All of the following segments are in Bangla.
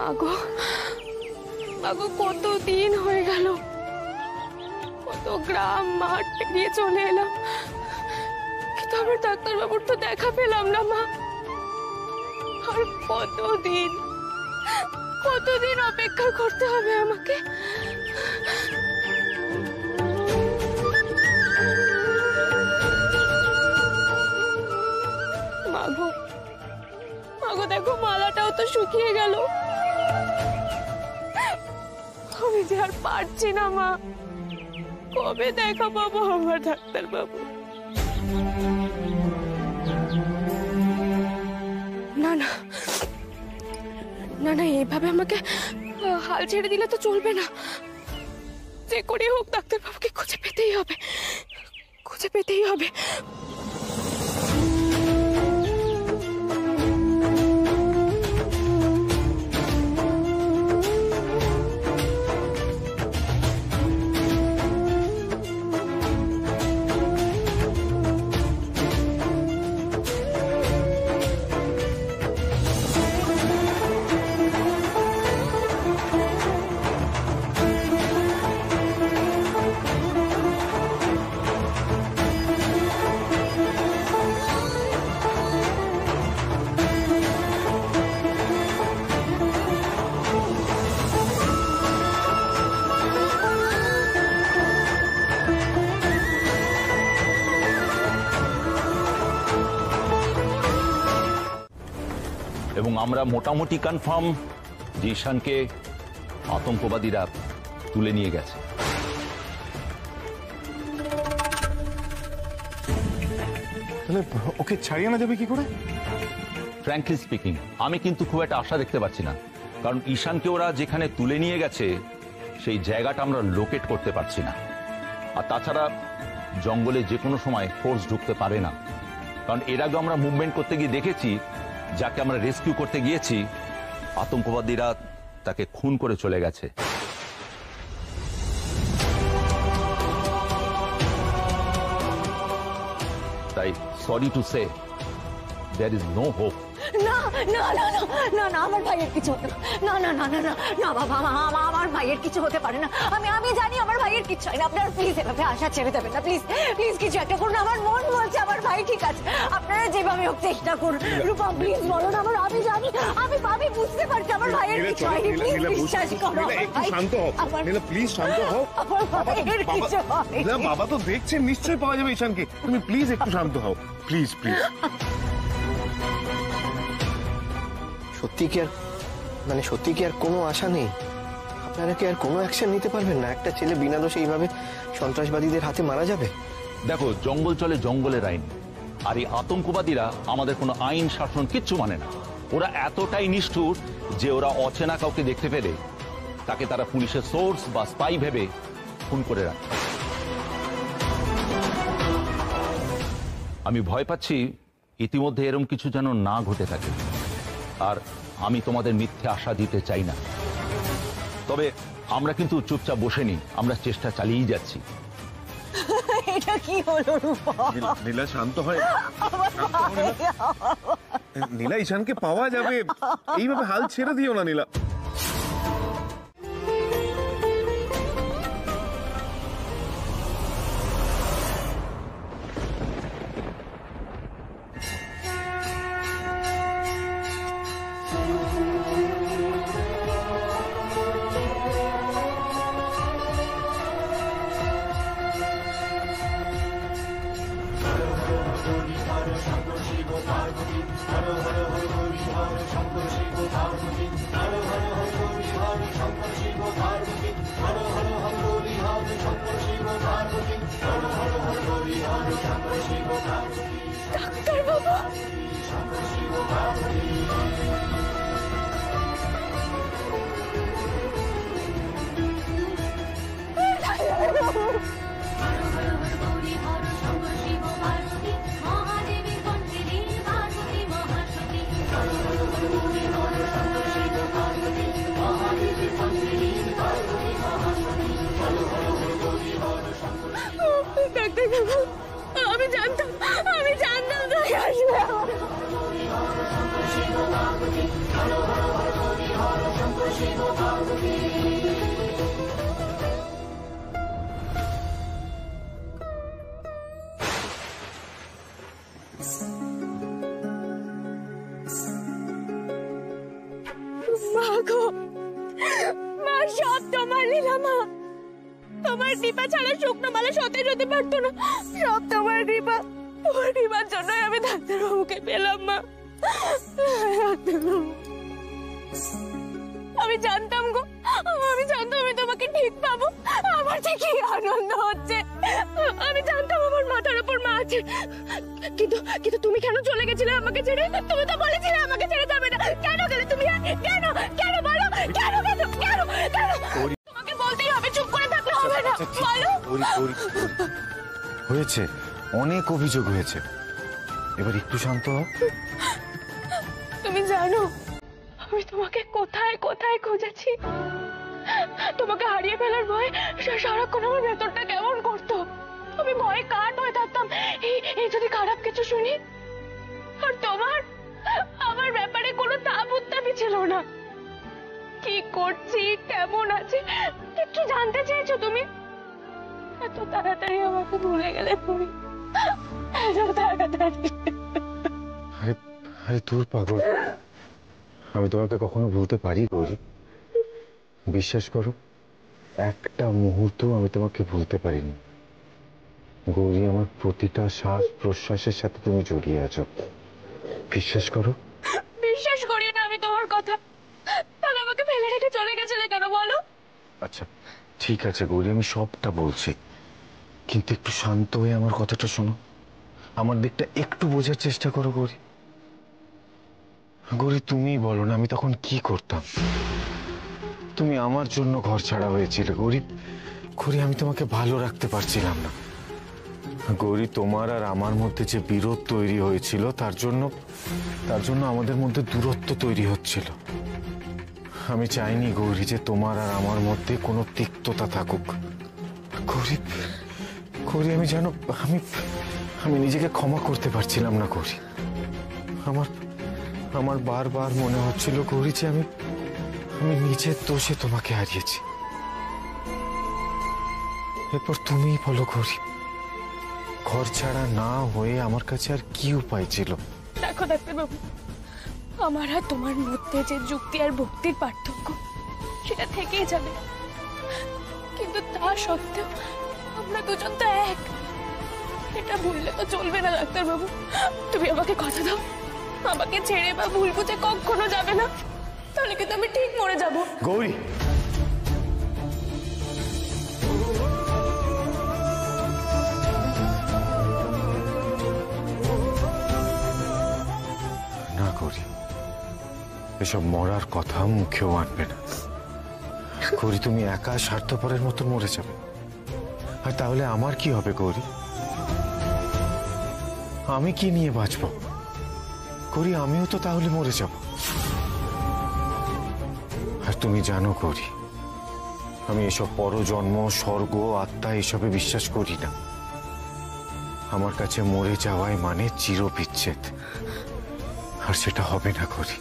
মাগো মাগো, কতদিন হয়ে গেল, কত গ্রাম মাঠ পেরিয়ে চলে এলাম, কিন্তু আমার ডাক্তারবাবুর তো দেখা পেলাম না মা। আর কতদিন কতদিন অপেক্ষা করতে হবে আমাকে। মাগো মাগো, দেখো মালাটাও তো শুকিয়ে গেল। আমি যে আর পারছি না মা, কবে দেখা পাবো আমার ডাক্তারবাবু? না না না না, এইভাবে আমাকে হাল ছেড়ে দিলে তো চলবে না। যে করে হোক ডাক্তারবাবুকে খুঁজে পেতেই হবে, খুঁজে পেতেই হবে। এবং আমরা মোটামুটি কনফার্ম যে ঈশানকে আতঙ্কবাদীরা তুলে নিয়ে গেছে। ওকে ছাড়িয়ে আনা যাবে কি করে? ফ্র্যাঙ্কলি স্পিকিং, আমি কিন্তু খুব একটা আশা দেখতে পাচ্ছি না, কারণ ঈশানকে ওরা যেখানে তুলে নিয়ে গেছে সেই জায়গাটা আমরা লোকেট করতে পারছি না। আর তাছাড়া জঙ্গলে যে কোনো সময় ফোর্স ঢুকতে পারে না, কারণ এর আগে আমরা মুভমেন্ট করতে গিয়ে দেখেছি যাকে আমরা রেস্কিউ করতে গিয়েছি আতঙ্কবাদীরা তাকে খুন করে চলে গেছে। তাই sorry to say, there is no hope. না না না না না না, আমার ভাইয়ের কিছু হতে না না না না না না বাবা, আমার ভাইয়ের কিছু হতে পারে না। আমি জানি আমার ভাইয়ের কিছু হয় না। আপনারা প্লিজ এভাবে আশা ছেড়ে দেবেন না, প্লিজ প্লিজ কিছু একটা করুন। আমার মন বলছে আমার ভাই ঠিক আছে, আপনারা যেভাবে হোক চেষ্টা করুন। রূপা প্লিজ বলুন, আমি জানি, আমি বুঝতে পারছি আমার ভাইয়ের কিছু হয়নি। প্লিজ বিশ্বাস করো। একটু শান্ত হও নীলা, প্লিজ শান্ত হও। আমার ভাইয়ের কিছু হয়নি। বাবা তো দেখছেন, নিশ্চয়ই পাওয়া যাবে ঈশানকে। তুমি প্লিজ একটু শান্ত হও, প্লিজ প্লিজ। সত্যি কি আর কোনো আশা নেই? আপনারা কি আর কোনো অ্যাকশন নিতে পারবেন না? একটা ছেলে বিনা দোষে এইভাবে সন্ত্রাসবাদীদের হাতে মারা যাবে? দেখো, জঙ্গল চলে জঙ্গলের আইন, আর এই আতঙ্কবাদীরা আমাদের কোনো আইন শাসন কিচ্ছু মানে না। ওরা এতটাই নিষ্ঠুর যে ওরা অচেনা কাউকে দেখতে পেলে তাকে তারা পুলিশের সোর্স বা স্পাই ভেবে খুন করে রাখে। আমি ভয় পাচ্ছি ইতিমধ্যে এরকম কিছু যেন না ঘটে থাকে। আর আমি তোমাদের মিথ্যে আশা দিতে চাই না, তবে আমরা কিন্তু চুপচাপ বসেনি, আমরা চেষ্টা চালিয়েই যাচ্ছি। এটা কি হলো রূপা? নীলা শান্ত হয়। নীলা, ঈশানকে পাওয়া যাবে, এইভাবে হাল ছেড়ে দিও না নীলা। আমি জানতাম তুই আসবে। মা গো, মা সব তোমার লীলা মা। তোমার কৃপা ছাড়া শুকনো মালা সতেজ হতে পারতো না। সব তোমার কৃপা। তোমার কৃপার জন্যই আমি ডাক্তারবাবুকে পেলাম মা। আমি জানতাম গো, আমি জানতাম আমি তোমাকে ঠিক পাবো। আমার যে কি আনন্দ হচ্ছে। আমি জানতাম আমার মাথার উপর মা আছে। কিন্তু কিন্তু তুমি কেন চলে গেছিলে আমাকে ছেড়ে? তুমি তো বলেছিলে আমাকে ছেড়ে যাবে না। কেন গেলে তুমি? কেন কেন বলো? কেন কেন কেন কেন? তোমাকে বলতেই হবে, চুপ করে থাকলে হবে না। বলো। হয়েছে, অনেক অভিযোগ হয়েছে, এবার একটু শান্ত হও। তুমি জানো আমি তোমাকে কোথায় কোথায় খুঁজেছি? তোমাকে হারিয়ে ফেলার ভয় সারাক্ষণ আমার ভেতরটা কেমন করতো। আমি ভয়ে কাঠ হয়ে থাকতাম, এই যদি খারাপ কিছু শুনি। আর তোমার আমার ব্যাপারে কোনো তাপ উত্তাপই ছিল না। কি করছি, কেমন আছে একটু জানতে চেয়েছো তুমি। এত তাড়াতাড়ি আমাকে ভুলে গেলে তুমি, এত তাড়াতাড়ি। আরে আরে দূর পাগল, আমি তোমাকে কখনো ভুলতে পারি গৌরী? বিশ্বাস করো, একটা মুহূর্ত আমি তোমাকে ভুলতে পারিনি গৌরী। আমার প্রতিটা শ্বাস প্রশ্বাসের সাথে তুমি জড়িয়ে আছো, বিশ্বাস করো। বিশ্বাস করি না আমি তোমার কথা। তাহলে আমাকে ফেলে রেখে চলে গেছিলে কেন বলো? আচ্ছা ঠিক আছে গৌরী, আমি সবটা বলছি, কিন্তু একটু শান্ত হয়ে আমার কথাটা শোনো। আমার দিকটা একটু বোঝার চেষ্টা করো গৌরী। গৌরী তুমিই বলো না আমি তখন কি করতাম? তুমি আমার জন্য ঘর ছাড়া হয়েছিল গৌরী। গৌরী আমি তোমাকে ভালো রাখতে পারছিলাম না গৌরী। তোমার আর আমার মধ্যে যে বিরোধ তৈরি হয়েছিল তার জন্য আমাদের মধ্যে দূরত্ব তৈরি হচ্ছিল। আমি চাইনি গৌরী যে তোমার আর আমার মধ্যে কোনো তিক্ততা থাকুক। গৌরী গৌরী আমি জানো, আমি নিজেকে ক্ষমা করতে পারছিলাম না গৌরী। আমার বারবার মনে হচ্ছিল গৌরী যে আমি নিজের দোষে তোমাকে হারিয়েছি। এরপর তুমিই বলো গৌরী, ঘর ছাড়া না হয়ে আমার কাছে আর কি উপায় ছিল? দেখো ডাক্তারবাবু, আমার আর তোমার মধ্যে যে যুক্তি আর ভক্তির পার্থক্য সেটা থেকেই যাবে, কিন্তু তা সত্ত্বেও আমরা দুজন তো এক। এটা ভুললে তো চলবে না ডাক্তারবাবু। তুমি আমাকে কথা দাও, আমাকে ছেড়ে বা ভুল বুঝে কখনো যাবে না। তাহলে কিন্তু আমি ঠিক মরে যাব। গৌরী না গৌরী, এসব মরার কথা মুখেও আনবে না গৌরী। তুমি একা স্বার্থপরের মতো মরে যাবে, আর তাহলে আমার কি হবে গৌরী? আমি কি নিয়ে বাঁচব গৌরী? আমিও তো তাহলে মরে যাব। আর তুমি জানো গৌরী, আমি এসব পরজন্ম, স্বর্গ, আত্মা এসবে বিশ্বাস করি না। আমার কাছে মরে যাওয়াই মানে চিরবিচ্ছেদ, আর সেটা হবে না গৌরী।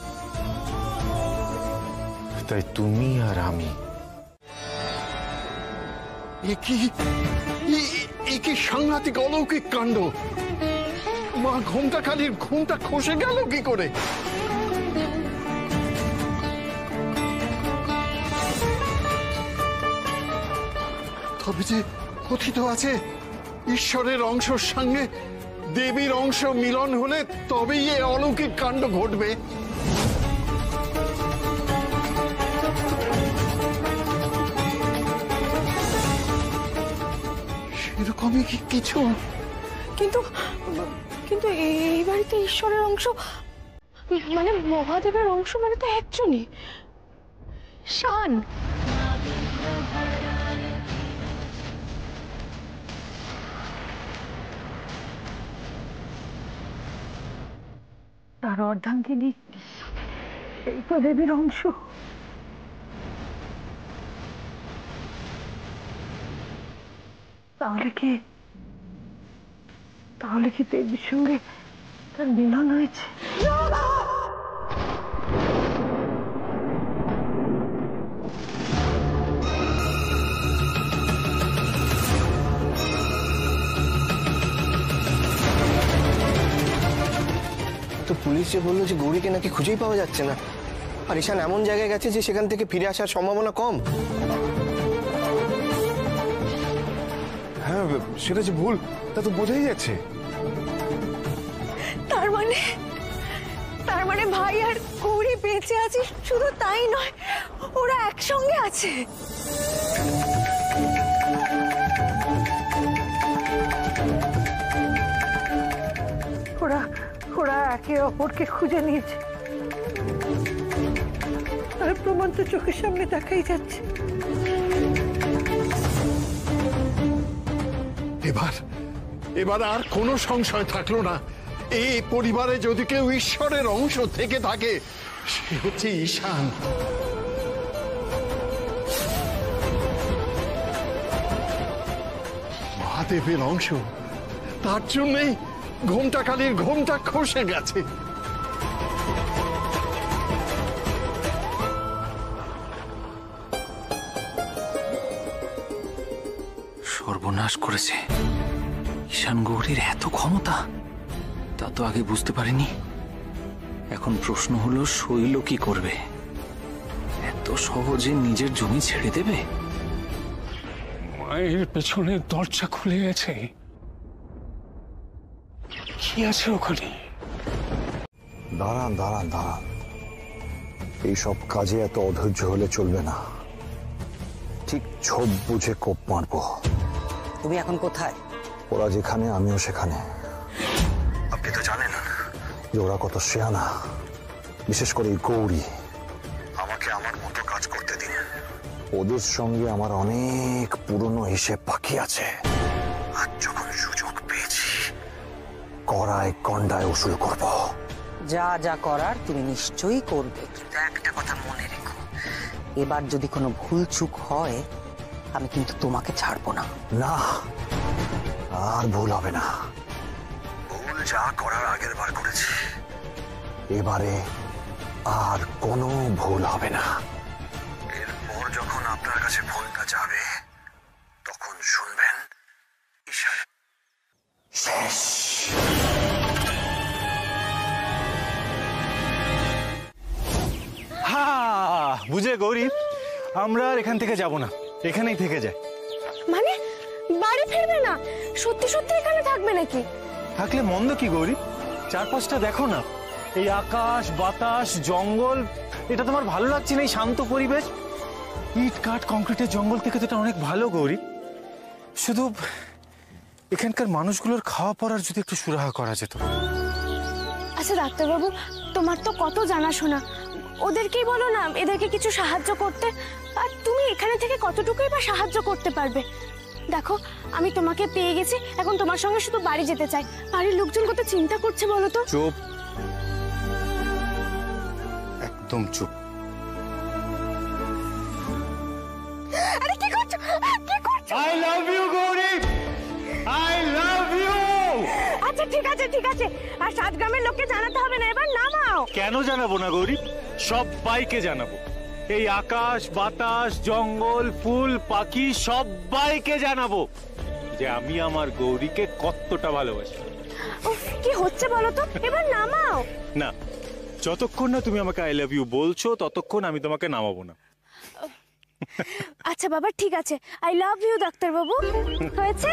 তাই তুমি আর আমি। এ কি সাংঘাতিক অলৌকিক কাণ্ড! মা ঘুমটা খালির ঘুমটা খসে গেল কি করে? তবে যে কথিত আছে ঈশ্বরের অংশের সঙ্গে দেবীর অংশ মিলন হলে তবেই এ অলৌকিক কাণ্ড ঘটবে। সেরকমই কি কিছু? কিন্তু কিন্তু এই বাড়িতে ঈশ্বরের অংশ মানে মহাদেবের অংশ মানে তো একজনই, শান। তার অর্ধাঙ্গিনী এই তো দেবীর অংশ। তাহলে কি দেবীর সঙ্গে তার মিলন হয়েছে? তো পুলিশ যে বললো যে গৌরীকে নাকি খুঁজেই পাওয়া যাচ্ছে না, আর ঈশান এমন জায়গায় গেছে যে সেখান থেকে ফিরে আসার সম্ভাবনা কম। হ্যাঁ, সেটা যে ভুল তা তো বোঝাই যাচ্ছে। তার মানে ভাই আর গৌরী বেঁচে আছে, শুধু তাই নয় ওরা একসঙ্গে আছে। ওরা একে অপরকে খুঁজে নিয়েছে, আর প্রমাণ তো চোখের সামনে দেখাই যাচ্ছে। এবার আর কোনো সংশয় থাকলো না। এই পরিবারে যদি কেউ ঈশ্বরের অংশ থেকে থাকে সে হচ্ছে ঈশান। মহাদেবের অংশ, তার জন্যই ঘোমটাকালীর ঘোমটা খসে গেছে। সর্বনাশ করেছে। ঈশান গৌরীর এত ক্ষমতা, তা তো আগে বুঝতে পারিনি। এখন প্রশ্ন হলো শৈল কি করবে? এত সহজে নিজের জমি ছেড়ে দেবে? মায়ের পেছনের দরজা খুলে গেছে, কি আছে ওখানে? দাঁড়ান দাঁড়ান দাঁড়ান, এইসব কাজে এত অধৈর্য হলে চলবে না। ঠিক ছোপ বুঝে কোপ মারবো। তুমি এখন কোথায়? ওরা যেখানে আমিও সেখানে। আপনি তো জানেন যে ওরা কত শেয়ানা, বিশেষ করে এই গৌরী। আমাকে আমার মতো কাজ করতে দিন। ওদের সঙ্গে আমার অনেক পুরনো হিসেব বাকি আছে। আর যখন সুযোগ পেয়েছি কড়ায় গন্ডায় উসুল করব। যা যা করার তুমি নিশ্চয়ই করবে, কিন্তু একটা কথা মনে রেখো, এবার যদি কোনো ভুল চুক হয় আমি কিন্তু তোমাকে ছাড়বো না। না, আর ভুল হবে না। ভুল যা করার আগের বার করেছি, এবারে আর কোনো ভুল হবে না। এরপর যখন আপনার কাছে ফোনটা যাবে তখন শুনবেন ঈশান শেষ। বুঝে গৌরী, আমরা আর এখান থেকে যাব না, এখানেই থেকে যাই। মানে বাড়ি ফিরবে না? সত্যি সত্যি এখানে থাকবে নাকি? থাকলে মন্দ কি গৌরী? চারপাশটা দেখো না, এই আকাশ বাতাস জঙ্গল, এটা তোমার ভালো লাগছে না? এই শান্ত পরিবেশ, ইট কাঠ কংক্রিটের জঙ্গল থেকে তো এটা অনেক ভালো গৌরী। শুধু এখানকার মানুষগুলোর খাওয়া পড়ার যদি একটু সুরাহা করা যেত। আচ্ছা ডাক্তারবাবু, তোমার তো কত জানাশোনা, ওদেরকেই বলো না এদেরকে কিছু সাহায্য করতে। আর তুমি এখানে থেকে কতটুকুই বা সাহায্য করতে পারবে? দেখো আমি তোমাকে পেয়ে গেছি, এখন তোমার সঙ্গে শুধু বাড়ি যেতে চাই। বাড়ির লোকজন কত চিন্তা করছে বলো তো। চুপ, একদম চুপ। আরে কি করছো? কি করছো? I love you Gauri, I love you. আচ্ছা ঠিক আছে ঠিক আছে, আর 7 গ্রামের লোককে জানাতে হবে না, এবার নামাও। কেন জানাবো না গৌরী? সবাইকে জানাবো। এই আকাশ বাতাস জঙ্গল ফুল পাখি সবাইকে জানাবো যে আমি আমার গৌরীকে কতটা ভালোবাসি। উফ, কি হচ্ছে বলো তো, এবার নামাও। না, যতক্ষণ না তুমি আমাকে আই লাভ ইউ বলছো ততক্ষণ আমি তোমাকে নামাবো না। আচ্ছা বাবা ঠিক আছে, আই লাভ ইউ ডাক্তারবাবু। হয়েছে?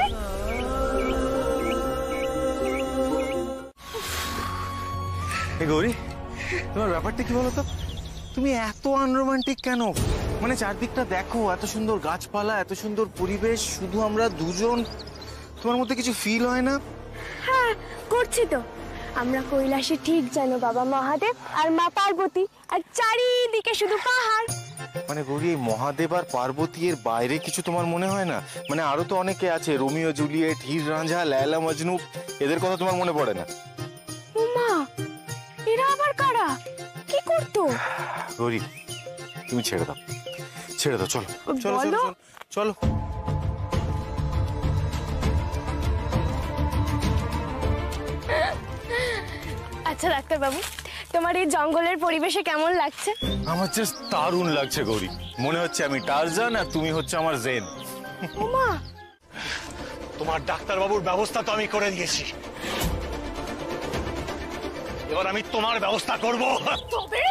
গৌরী, তোমার ব্যাপারটা কি বলো তো? তুমি এত আনরোমান্টিক কেন? মানে চারদিকটা দেখো, এত সুন্দর গাছপালা, এত সুন্দর পরিবেশ, শুধু আমরা দুজন, তোমার মধ্যে কিছু ফিল হয় না? হ্যাঁ করছি তো। আমরা কৈলাসে ঠিক জানো বাবা মহাদেব আর মা পার্বতী, আর চারিদিকে শুধু পাহাড়। মানে গৌরী, এই মহাদেব আর পার্বতী এর বাইরে কিছু তোমার মনে হয় না? মানে আরো তো অনেকে আছে, রোমিও জুলিয়েট, হীর রাঁঝা, লায়লা মজনু, এদের কথা তোমার মনে পড়ে না? মা, এরা আবার কারা? কি করতো? গৌরী তুমি ছেড়ে দাও, ছেড়ে দাও, চলো চলো চলো চলো। আচ্ছা ডাক্তারবাবু, তোমার এই জঙ্গলের পরিবেশে কেমন লাগছে? আমার জাস্ট দারুণ লাগছে গৌরী, মনে হচ্ছে আমি টারজান আর তুমি হচ্ছে আমার জেন। ওমা, তোমার ডাক্তারবাবুর ব্যবস্থা তো আমি করে দিয়েছি। এবার আমি তোমার ব্যবস্থা করব। তবে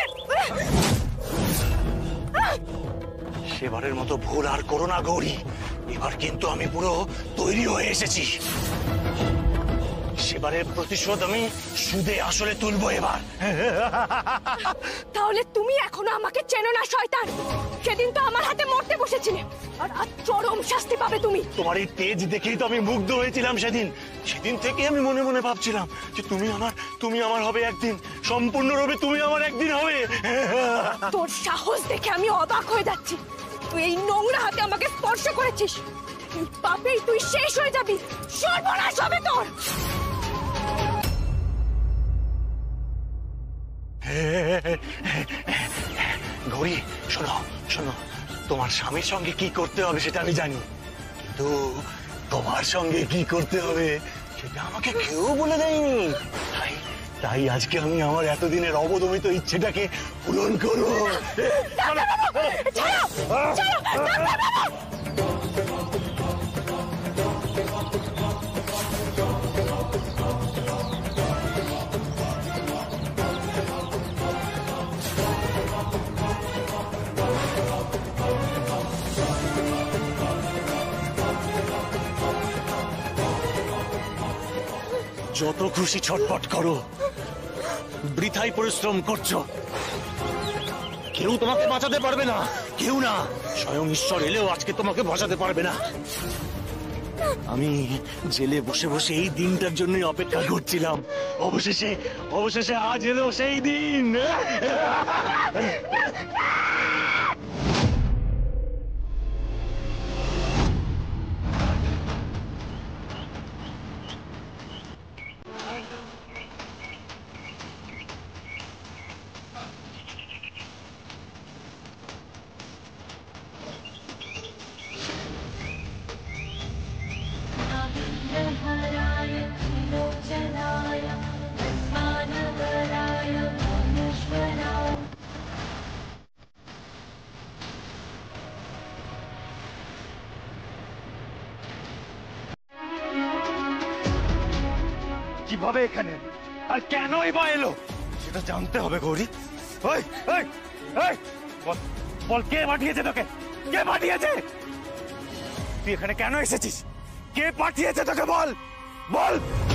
সেবারের মতো ভুল আর করো না গৌরী। এবার কিন্তু আমি পুরো তৈরি হয়ে এসেছি। সেবারের প্রতিশোধ আমি সুদে আসলে তুলবো এবার। তাহলে তুমি এখনো আমাকে চেনো না শয়তান। সেদিন তো আমার হাতে মরতে বসেছিলে, আর আজ চরম শাস্তি পাবে তুমি। তোমার এই তেজ দেখেই তো আমি মুগ্ধ হয়েছিলাম সেদিন। সেদিন থেকে আমি মনে মনে ভাবছিলাম যে তুমি আমার হবে একদিন, সম্পূর্ণরূপে তুমি আমার একদিন হবে। তোর সাহস দেখে আমি অবাক হয়ে যাচ্ছি। তুই এই নোংরা হাতে আমাকে স্পর্শ করেছিস। এই পাপেই তুই শেষ হয়ে যাবি, সর্বনাশ হবে তোর। গৌরী শোনো শোনো, তোমার স্বামীর সঙ্গে কি করতে হবে সেটা আমি জানি, কিন্তু তোমার সঙ্গে কি করতে হবে সেটা আমাকে কেউ বলে দেয়নি। তাই আজকে আমি আমার এতদিনের অবদমিত ইচ্ছেটাকে পূরণ করবো। যত খুশি ছটপট করো, বৃথাই পরিশ্রম করছো। কেউ তোমাকে বাঁচাতে পারবে না, কেউ না। স্বয়ং ঈশ্বর এলেও আজকে তোমাকে বাঁচাতে পারবে না। আমি জেলে বসে বসে এই দিনটার জন্যই অপেক্ষা করছিলাম। অবশেষে আজ এলো সেই দিন। কিভাবে এখানে আর কেনই বা এলো সেটা জানতে হবে গৌরী। বল কে পাঠিয়েছে তোকে? কে পাঠিয়েছে? তুই এখানে কেন এসেছিস? কে পাঠিয়েছে তোকে? বল বল,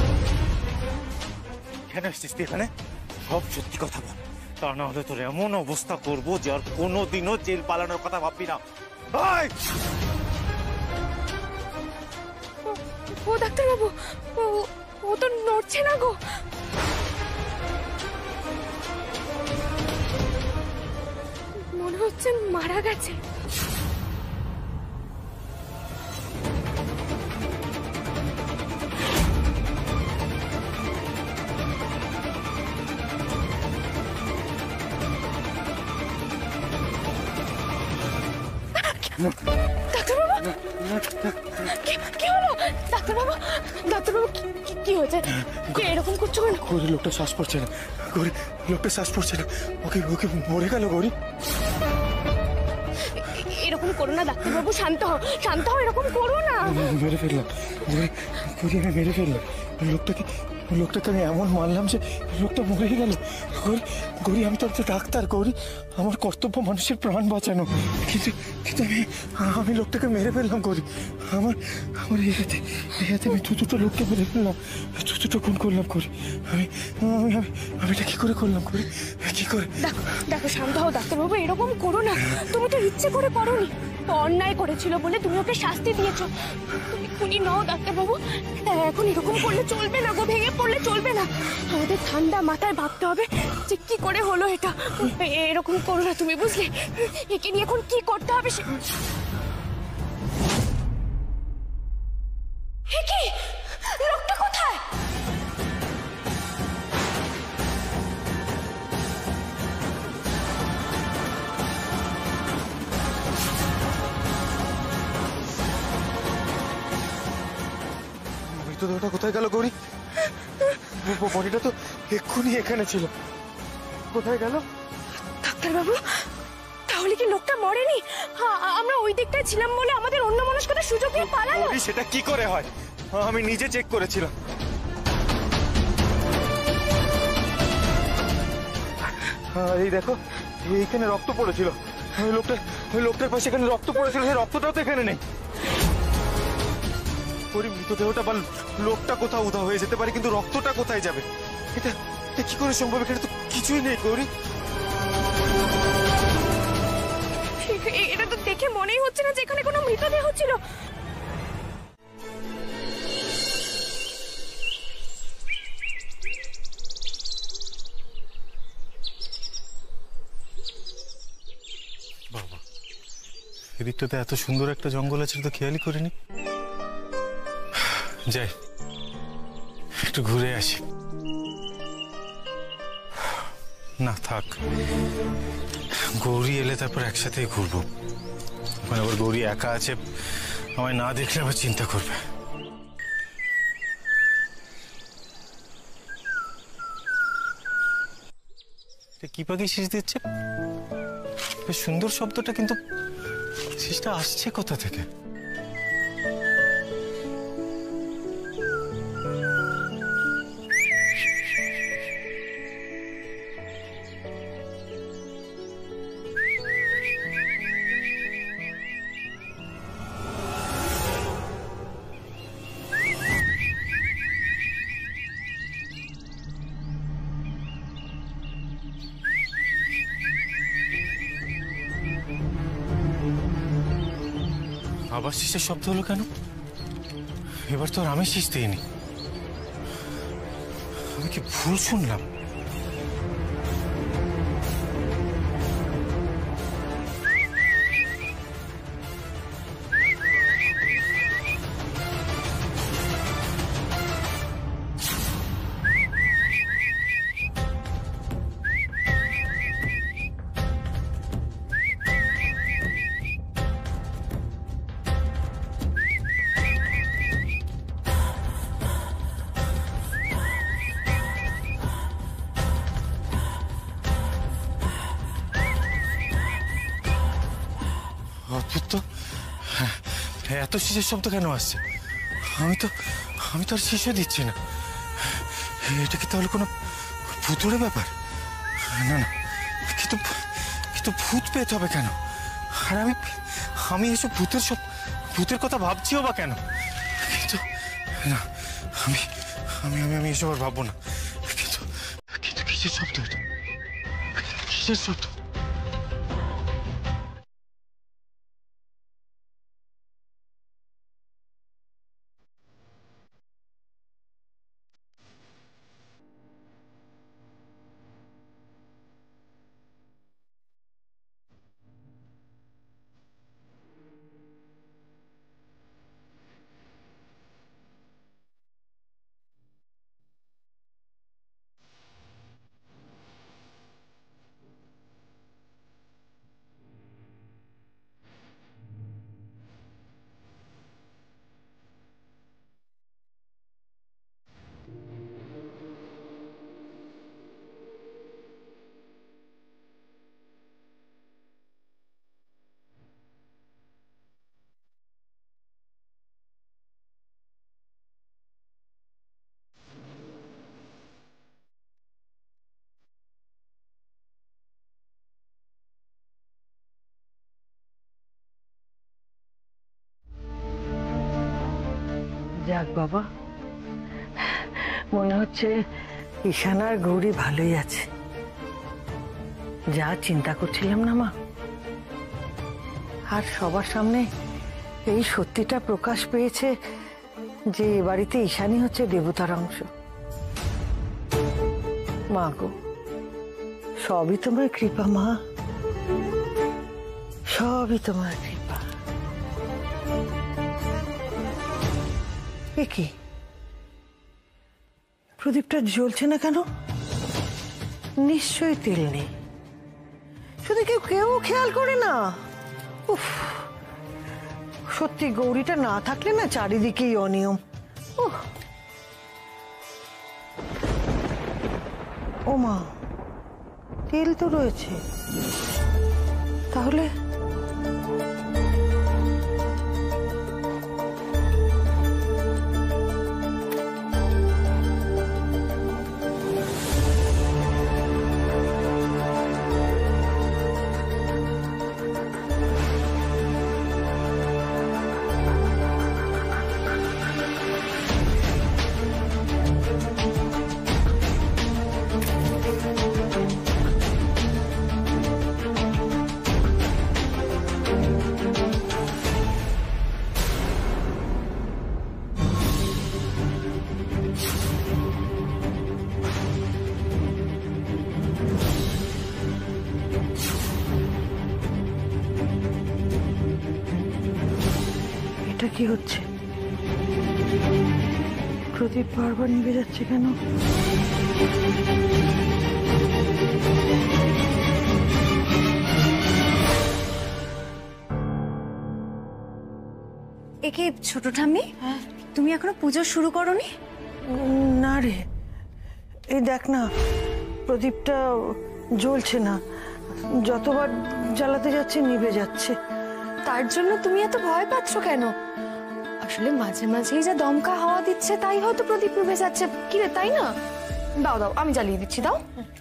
কেন এসেছিস তুই এখানে? সব সত্যি কথা বল, তা না হলে তোর এমন অবস্থা করবো যে আর কোনোদিনও জেল পালানোর কথা ভাববি না। ও ডাক্তারবাবু, ও তো নড়ছে না গো। মনে হচ্ছে মারা গেছে। ডাক্তারবাবু, কি হলো? ডাক্তারবাবু, ডাক্তারবাবু কি হয়েছে? এরকম করছো কেন? গৌরী, লোকটা শ্বাস পড়ছে না। গৌরী, লোকটা শ্বাস পড়ছে না। ওকে মরে গেল গৌরী। এরকম করো না ডাক্তারবাবু, শান্ত হও, শান্ত হও, এরকম করো না। মেরে ফেললাম গৌরী, আমি মেরে ফেললাম লোকটাকে আমি এমন মারলাম যে লোকটা মরে গেল। গৌরী, আমি তো ডাক্তার গৌরী, আমার কর্তব্য মানুষের প্রাণ বাঁচানো, কিন্তু আমি লোকটাকে মেরে ফেললাম গৌরী। আমার এই হাতে আমি দুটো লোককে মেরে ফেললাম, দুটো খুন করলাম গৌরী। আমি এটা কি করে করলাম গৌরী? কি করে? দেখো শান্ত হও ডাক্তারবাবু, এরকম করো না। তুমি তো ইচ্ছে করে করোনি, অন্যায় করেছিল বলে তুমি ওকে শাস্তি দিয়েছো। তুমি খুনি নও ডাক্তারবাবু। এখন এরকম করলে চলবে না গো, ভেঙে পড়লে চলবে না। আমাদের ঠান্ডা মাথায় ভাবতে হবে যে কি করে হলো এটা। এরকম করো না তুমি, বুঝলে? একে নিয়ে এখন কি করতে হবে সে। কি লোকটা কোথায়? মৃতদেহটা কোথায় গেল গৌরী? বডিটা তো এক্ষুনি এখানে ছিল, কোথায় গেল? ডাক্তারবাবু, তাহলে কি লোকটা মরেনি? আমরা ওই দিকটায় ছিলাম বলে আমাদের অন্য মানুষকে সুযোগ দিয়ে পালালো। সেটা কি করে হয়? আমি নিজে চেক করেছিলাম। এই দেখো এইখানে রক্ত পড়েছিল, ওই লোকটার পাশে এখানে রক্ত পড়েছিল, সেই রক্তটাও তো এখানে নেই। ওর মৃতদেহটা বা লোকটা কোথাও উধাও হয়ে যেতে পারে, কিন্তু রক্তটা কোথায় যাবে? এটা কি করে সম্ভব? এখানে তো কিছুই নেই গৌরী। এটা তো দেখে মনেই হচ্ছে না যে এখানে কোনো মৃতদেহ ছিল। বাবা, এদিকটাতে এত সুন্দর একটা জঙ্গল আছে তো খেয়ালই করিনি। যাই একটু ঘুরে আসি। না থাক, গৌরী এলে তারপর একসাথেই ঘুরবো। ওখানে আবার গৌরী একা আছে, আমায় না দেখলে আবার চিন্তা করবে। কি পাখি শীষ দিচ্ছে? বেশ সুন্দর শব্দটা, কিন্তু শীষটা আসছে কোথা থেকে? আবার শীষের শব্দ হলো কেন? এবার তো আর আমি শীষ দিইনি। আমি কি ভুল শুনলাম? অদ্ভুত তো, এত শীষের শব্দ কেন আসছে? আমি তো আর শীষও দিচ্ছি না। এটা কি তাহলে কোনো ভূতুড়ে ব্যাপার? না না, কিন্তু ভূত পেতে হবে কেন? আর আমি এসব ভূতের কথা ভাবছিও বা কেন? কিন্তু না, আমি এসব আর ভাববো না। কিন্তু কিসের শব্দ এটা? কিসের শব্দ? যাক বাবা, মনে হচ্ছে ঈশান আর গৌরী ভালোই আছে। যা চিন্তা করছিলাম না মা, আর সবার সামনে এই সত্যিটা প্রকাশ পেয়েছে যে এ বাড়িতে ঈশানই হচ্ছে দেবতার অংশ। মা গো, সবই তোমার কৃপা মা, সবই তোমার কৃপা। এ কি, প্রদীপটা জ্বলছে না কেন? নিশ্চয়ই তেল নেই। শুধু কেউ খেয়াল করে না। উফ, সত্যি গৌরীটা না থাকলে না চারিদিকেই অনিয়ম। ও মা, তেল তো রয়েছে, তাহলে কি হচ্ছে? প্রদীপ বারবার নিভে যাচ্ছে কেন? একে ছোট ঠাম্মি, তুমি এখনো পুজো শুরু করোনি? না রে, এই দেখ না, প্রদীপটা জ্বলছে না, যতবার জ্বালাতে যাচ্ছে নিভে যাচ্ছে। তার জন্য তুমি এত ভয় পাচ্ছ কেন? আসলে মাঝে মাঝেই যা দমকা হাওয়া দিচ্ছে তাই হয়তো প্রদীপ নিভে যাচ্ছে। কি রে, তাই না? দাও দাও, আমি জ্বালিয়ে দিচ্ছি, দাও।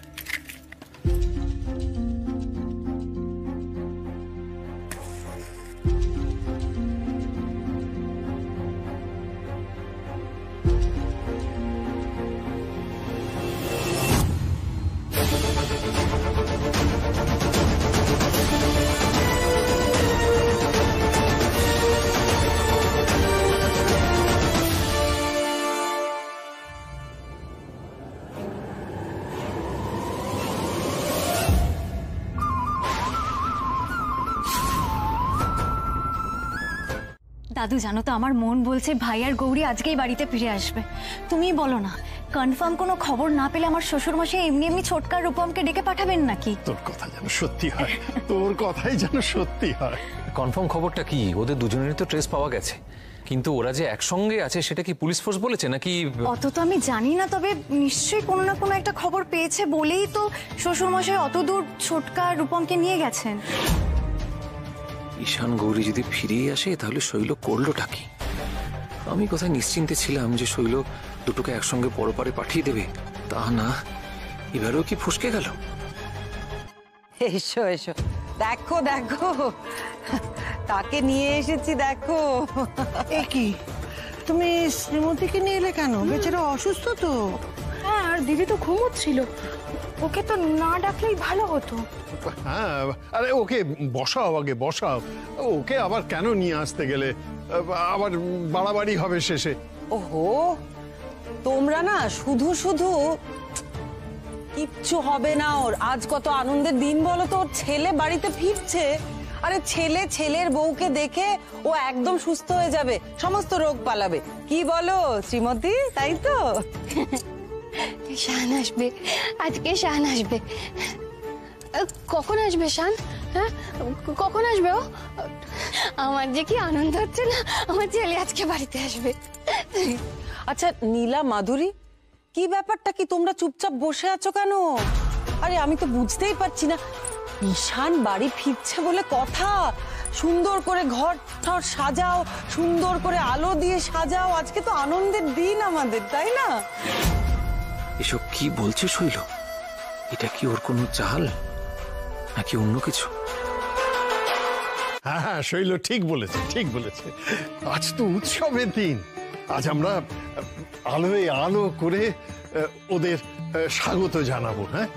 দাদু, জানো তো আমার মন বলছে ভাই আর গৌরী আজকেই বাড়িতে ফিরে আসবে। তুমি বলো না, কনফার্ম কোনো খবর না পেলে আমার শ্বশুর মশাই এমনি এমনি ছোটকার রূপমকে ডেকে পাঠাবেন নাকি? তোর কথা যেন সত্যি হয়, তোর কথাই যেন সত্যি হয়। কনফার্ম খবরটা কি? ওদের দুজনেরই তো ট্রেস পাওয়া গেছে, কিন্তু ওরা যে একসঙ্গে আছে সেটা কি পুলিশ ফোর্স বলেছে নাকি? অত তো আমি জানি না, তবে নিশ্চয়ই কোনো না কোনো একটা খবর পেয়েছে বলেই তো শ্বশুর মশাই অত দূর ছোটকা রূপমকে নিয়ে গেছেন। ঈশান গৌরী যদি ফিরেই আসে তাহলে শৈল করলোটা কি? আমি কোথায় নিশ্চিন্তে ছিলাম যে শৈল দুটোকে একসঙ্গে পরপারে পাঠিয়ে দেবে, তা না, এবারেও কি ফসকে গেল? এসো এসো, দেখো দেখো, তাকে নিয়ে এসেছি দেখো। এ কি, তুমি শ্রীমতীকে নিয়ে এলে কেন? বেচারা অসুস্থ তো। হ্যাঁ, আর দিদি তো ঘুমোচ্ছিল, ওকে তো না ডাকলেই ভালো হতো। হ্যাঁ, আরে ওকে বসাও, আগে বসাও। ওকে আবার কেন নিয়ে আসতে গেলে? আবার বাড়াবাড়ি হবে শেষে। ওহো, তোমরা না শুধু শুধু। কিচ্ছু হবে না ওর। আজ কত আনন্দের দিন বলো তো, ওর ছেলে বাড়িতে ফিরছে। আরে ছেলে ছেলের বউকে দেখে ও একদম সুস্থ হয়ে যাবে, সমস্ত রোগ পালাবে। কি বলো শ্রীমতী, তাই তো? শান আসবে, আজকে শান আসবে। কখন আসবে শান? হ্যাঁ, কখন আসবে ও? আমার যে কি আনন্দ হচ্ছে না, আমার ছেলে আজকে বাড়িতে আসবে। আচ্ছা নীলা, মাধুরী, কি ব্যাপারটা কি? তোমরা চুপচাপ বসে আছো কেন? আরে আমি তো বুঝতেই পারছি না। ঈশান বাড়ি ফিরছে বলে কথা, সুন্দর করে ঘর ঠর সাজাও, সুন্দর করে আলো দিয়ে সাজাও। আজকে তো আনন্দের দিন আমাদের, তাই না? এসব কি বলছে শৈল? এটা কি ওর কোনো চাল নাকি অন্য কিছু? হ্যাঁ হ্যাঁ, শৈল ঠিক বলেছে, ঠিক বলেছে। আজ তো উৎসবের দিন। আজ আমরা আলোয় আলো করে ওদের স্বাগত জানাবো। হ্যাঁ,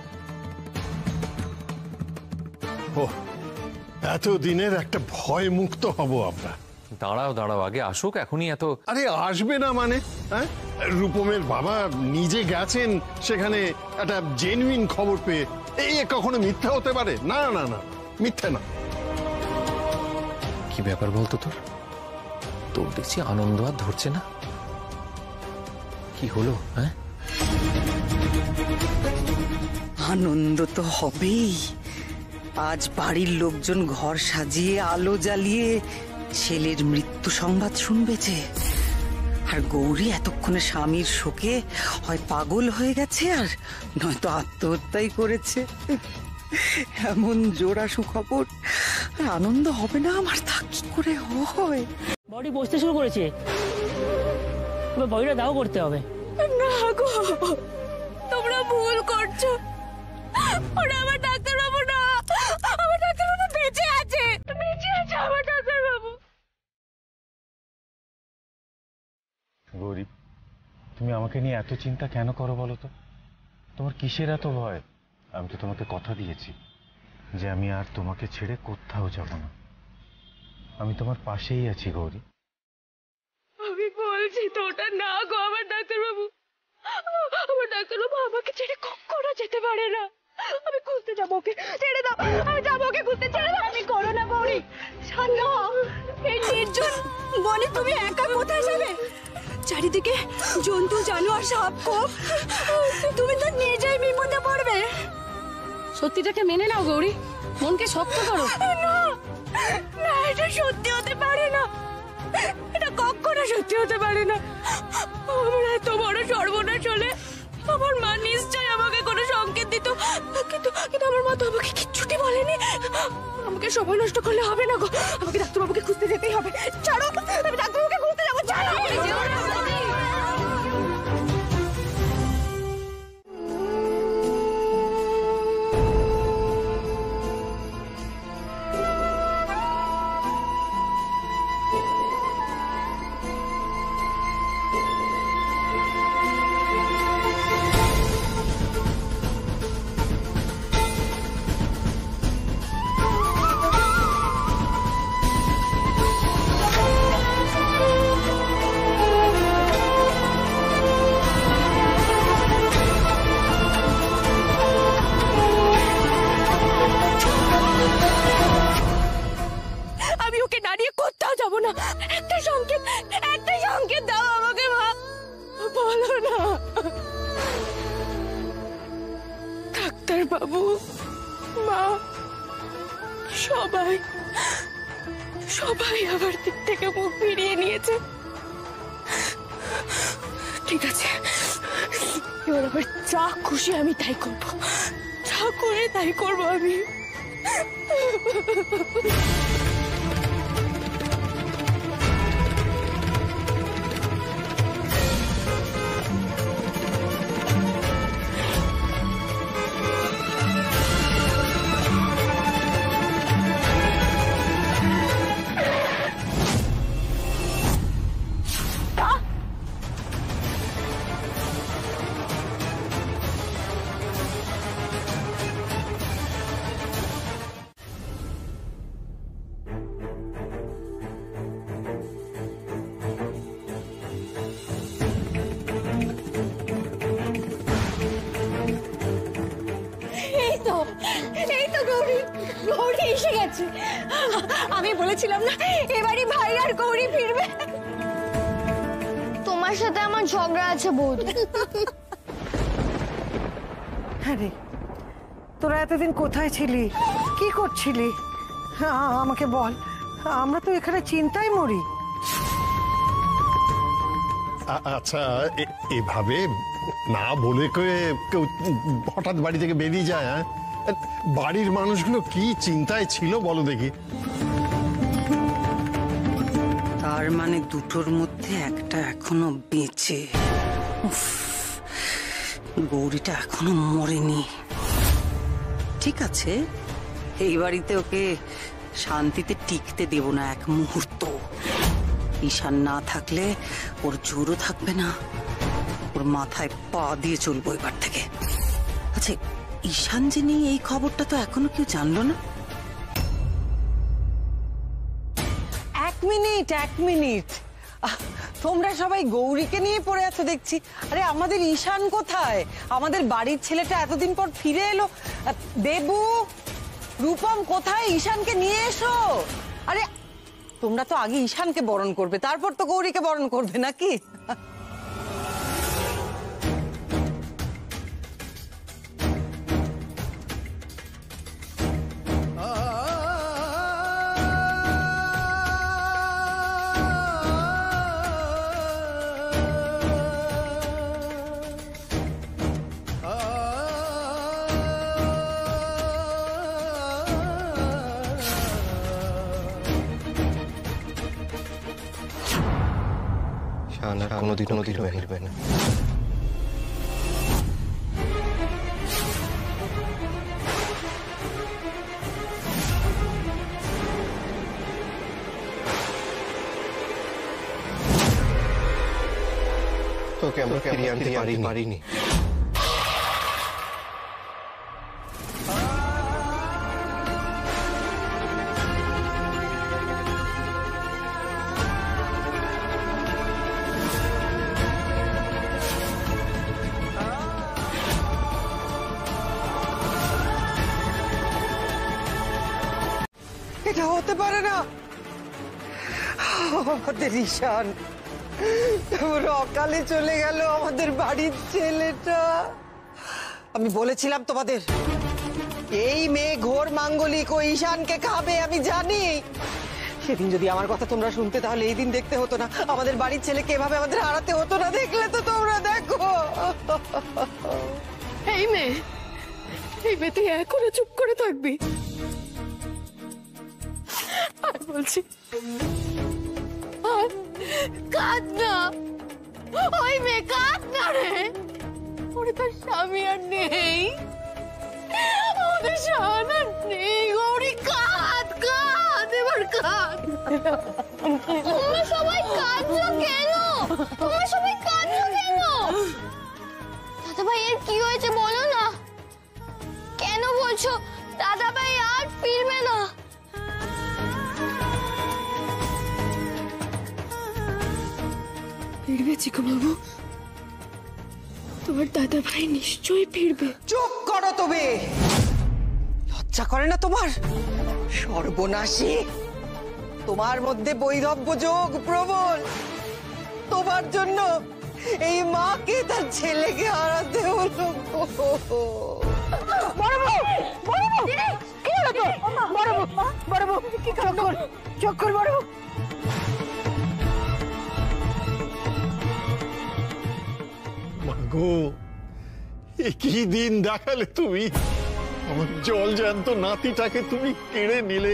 ও এতদিনের একটা ভয় মুক্ত হব আমরা। দাঁড়াও দাঁড়াও, আগে আসুক, এখনই এত। আরে আসবে না মানে? হ্যাঁ, রূপমের বাবা নিজে গেছেন সেখানে একটা জেনুইন খবর পেয়ে। এই কখনো মিথ্যা হতে পারে? না না না, মিথ্যা না। কি ব্যাপার বলতো তোর? তোর দেখছি আনন্দ আর ধরছে না। কি হলো? হ্যাঁ, আনন্দ তো হবেই। আজ বাড়ির লোকজন ঘর সাজিয়ে আলো জ্বালিয়ে ছেলের মৃত্যু সংবাদ শুনবে যে। আর গৌরী এতক্ষণে স্বামীর শোকে হয় পাগল হয়ে গেছে, আর নয়তো আত্মহত্যাই করেছে। এমন জোড়া সুখবর, আনন্দ হবে না আমার? তা কি করে হয়? বডি বসতে শুরু করেছে, এবার বডিটা দাও করতে হবে। না গো, তোমরা ভুল করছো। ওরা আমার ডাক্তারবাবু না, আমার ডাক্তারবাবু বেঁচে আছে, বেঁচে আছে আমার ডাক্তারবাবু। গৌরী, তুমি আমাকে নিয়ে এত চিন্তা কেন করো বলো তো? তোমার কিসের এত ভয়? আমি তো তোমাকে কথা দিয়েছি যে আমি আর তোমাকে ছেড়ে কোথাও যাব না। আমি তোমার পাশেই আছি গৌরী। আমি বলছি তো ওটা না গো আমার ডাক্তারবাবু। আমার ডাক্তারবাবু আমাকে ছেড়ে কখনো যেতে পারে না। আমি খুঁজতে যাবো ওকে, ছেড়ে দাও, আমি যাবো ওকে খুঁজতে, ছেড়ে দাও। আমি করো না গৌরী, শান্ত হও। এই নির্জন বনে তুমি একা কোথায় যাবে? চারিদিকে জন্তু জানোয়ার সাপ কোপ, তুমি তো নিজেই বিপদে পড়বে। সত্যিটাকে মেনে নাও গৌরী, মনকে শক্ত করো। না না, এটা সত্যি হতে পারে না, এটা কখনো সত্যি হতে পারে না। আমার এত বড় সর্বনাশ হলে আমার মা নিশ্চয়ই আমাকে কোনো সংকেত দিত, কিন্তু কিন্তু আমার মা তো আমাকে কিচ্ছুটি বলেনি। আমাকে সময় নষ্ট করলে হবে না গো, আমাকে ডাক্তারবাবুকে খুঁজতে যেতেই হবে। ছাড়ো, আমি ডাক্তারবাবুকে খুঁজতে যাবো। ছাড়ো। আমি ওকে দাঁড়িয়ে কোথাও যাবো না। একটা সংকেত দাও আমাকে মা, বলো না। ডাক্তার বাবু, মা, সবাই আমার দিক থেকে মুখ ফিরিয়ে নিয়েছে। ঠিক আছে, এবার আবার যা খুশি আমি তাই করবো, যা করে তাই করবো আমি। গৌরী এসে গেছে। আমি বলেছিলাম না এবারই ভাই আর গৌরী ফিরবে। তোমার সাথে আমার ঝগড়া আছে বৌদি। আরে তোরা এতদিন কোথায় ছিলি, কি করছিলি আমাকে বল, আমরা তো এখানে চিন্তায় মরি। আচ্ছা, এভাবে না বলে কেউ হঠাৎ বাড়ি থেকে বেরিয়ে যায়? হ্যাঁ, বাড়ির মানুষগুলো কি চিন্তায় ছিল বলো দেখি। তার মানে দুটোর মধ্যে একটা এখনো বেঁচে। গৌরীটা এখনো মরেনি। ঠিক আছে, এই বাড়িতে ওকে শান্তিতে টিকতে দেব না এক মুহূর্ত। ঈশান না থাকলে ওর জোরও থাকবে না, ওর মাথায় পা দিয়ে চলবো এবার থেকে। আচ্ছা, ঈশান যে নেই এই খবরটা তো এখনো কেউ জানলো না। এক মিনিট, তোমরা সবাই গৌরীকে নিয়ে পড়ে আছো দেখছি। আরে আমাদের ঈশান কোথায়? আমাদের বাড়ির ছেলেটা এতদিন পর ফিরে এলো। দেবু, রূপম কোথায়? ঈশানকে নিয়ে এসো। আরে তোমরা তো আগে ঈশানকে বরণ করবে, তারপর তো গৌরীকে বরণ করবে নাকি? কোনোদিনও ফিরবে না। তোকে আমরা ফিরিয়ে আনতে পারিনি। এটা হতে পারে না। আমাদের ঈশান অকালে চলে গেল, আমাদের বাড়ির ছেলেটা। আমি বলেছিলাম তোমাদের, এই মেয়ে ঘোর মাঙ্গলিক, ও ঈশানকে খাবে, আমি জানি। সেদিন যদি আমার কথা তোমরা শুনতে, তাহলে এই দিন দেখতে হতো না। আমাদের বাড়ির ছেলেকে এভাবে আমাদের হারাতে হতো না। দেখলে তো তোমরা, দেখো। এই মেয়ে তুই এখনো চুপ করে থাকবি? আর বলছি, কাঁদ না, ওই মেয়ে কাঁদ না রে। ওরে তার স্বামী আর নেই, ওদের স্বামী আর নেই। গৌরী কাঁদ, কাঁদ, এবার কাঁদ। তোমরা সবাই কাঁদছো কেন? তোমরা সবাই কাঁদছো কেন? দাদা ভাইয়ের কি হয়েছে বলো না। কেন বলছো দাদা ভাই আর ফিরবে না? ফিরবে চিকু বাবু, তোমার দাদা ভাই নিশ্চয়ই ফিরবে। চুপ করো তবে, লজ্জা করে না তোমার? সর্বনাশী, তোমার মধ্যে বৈধব্য যোগ প্রবল। তোমার জন্য এই মাকে তার ছেলেকে হারাতে হলো। চক্কর বড় মাগো, এ কি দিন দেখালে তুমি! আমার জল জ্যান্ত নাতিটাকে তুমি কেড়ে নিলে।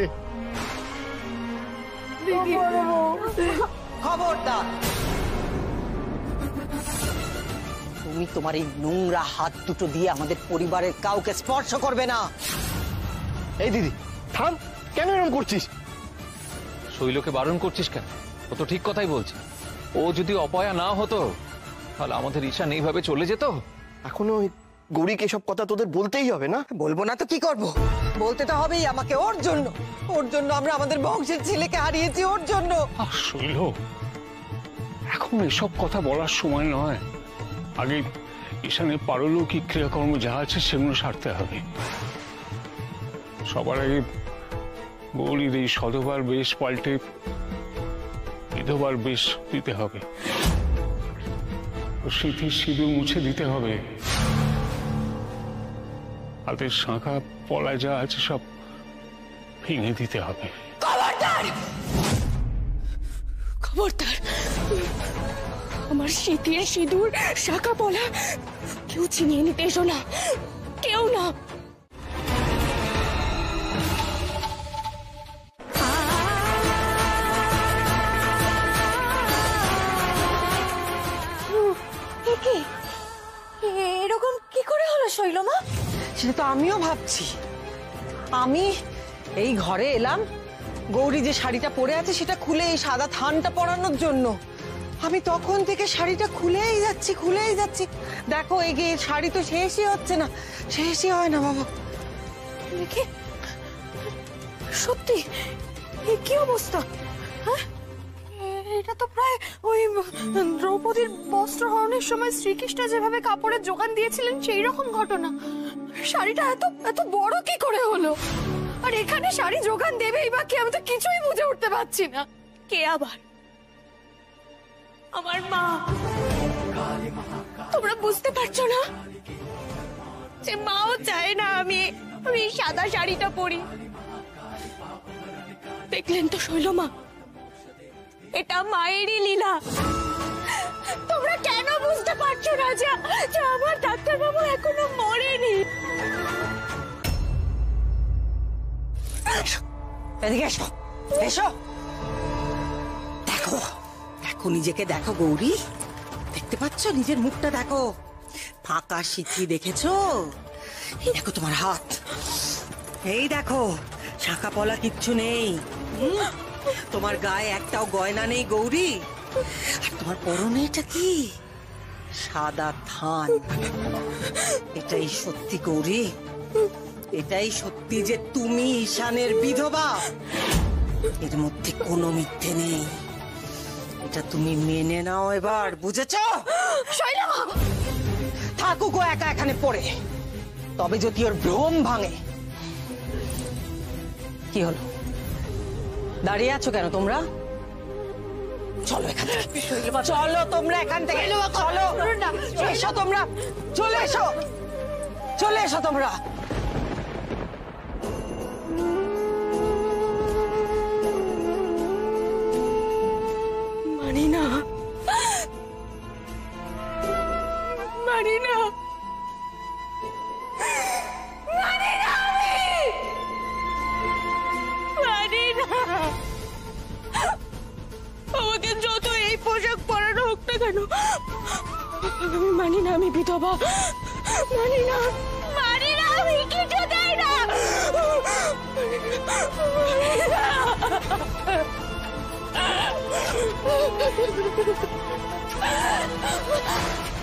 খবরদার, তুমি তোমার এই নোংরা হাত দুটো দিয়ে আমাদের পরিবারের কাউকে স্পর্শ করবে না। এই দিদি থাম, কেন এরকম করছিস? শৈলকে বারণ করছিস কেন? ও তো ঠিক কথাই বলছে। ও যদি অপয়া না হতো, তাহলে আমাদের ঈশান এইভাবে চলে যেত। এখনো গৌরীকে এসব কথা তোদের বলতেই হবে না? বলবো না তো কি করব? বলতে তো হবেই আমাকে। ওর জন্য, ওর জন্য আমরা আমাদের বংশের ছেলেকে হারিয়েছি, ওর জন্য। শৈল, এখন এসব কথা বলার সময় নয়। আগে ঈশানের পারলৌকিক ক্রিয়াকর্ম যা আছে সেগুলো সারতে হবে। সবার আগে গৌরীর এই সধবার বেশ পাল্টে বিধবার বেশ দিতে হবে। স্মৃতির সিঁদুর মুছে দিতে হবে। হাতের শাঁখা পলা যা আছে সব ভেঙে দিতে হবে। খবরদার, খবরদার, আমার স্মৃতির সিঁদুর শাখা পলা কেউ ছিনিয়ে নিতে এসো না, কেউ না। এরকম কি করে হলো শৈলমা? সেটা তো আমিও ভাবছি। আমি এই ঘরে এলাম গৌরী যে শাড়িটা পরে আছে সেটা খুলে এই সাদা থানটা পরানোর জন্য। আমি তখন থেকে শাড়িটা খুলেই যাচ্ছি। দেখো, এই শাড়ি তো শেষই হচ্ছে না, শেষই হয় না বাবা। দেখি, সত্যি কি অবস্থা? হ্যাঁ, এটা তো প্রায় ওই দ্রৌপদীর বস্ত্র হরণের সময় শ্রীকৃষ্ণ যেভাবে কাপড়ের যোগান দিয়েছিলেন সেই রকম ঘটনা। শাড়িটা এত বড় কি করে হলো? আর এখানে শাড়ি যোগান দেবেই বা কে? আমি তো কিছুই বুঝে উঠতে পারছি না। কে আবার? আমার মা। তোমরা বুঝতে পারছো না যে মাও চায় না আমি সাদা শাড়িটা পরি। দেখলেন তো শৈলমা, এটা মায়েরই লীলা। তোমরা কেন বুঝতে পারছো না যে আমার ডাক্তারবাবু এখনো মরেনি? এদিকে এসো, এসো। দেখো, দেখো নিজেকে দেখো গৌরী, দেখতে পাচ্ছ নিজের মুখটা? দেখো, ফাঁকা সিথি দেখেছো? এই দেখো তোমার হাত, এই দেখো শাখা পলা কিচ্ছু নেই। তোমার গায়ে একটাও গয়না নেই গৌরী। আর তোমার পরনে এটা কি? সাদা থান। এটাই সত্যি গৌরী, এটাই সত্যি যে তুমি ঈশানের বিধবা। এর মধ্যে কোনো মিথ্যে নেই। এটা তুমি মেনে নাও এবার, বুঝেছো? থাকুক ও একা এখানে পড়ে, তবে যদি ওর ভ্রম ভাঙে। কি হলো? দাঁড়িয়ে আছো কেন তোমরা? চলো এখান থেকে, চলো তোমরা এখান থেকে, চলো এসো তোমরা, চলে এসো, চলে এসো তোমরা। মানি না, মানি না, মানি না, মানি না। আমাকে যত এই পোশাক পরানো হোক না কেন, আমি মানি না আমি বিধবা, মানি না, মানি না, আমি কিছু দেই না, মানি না।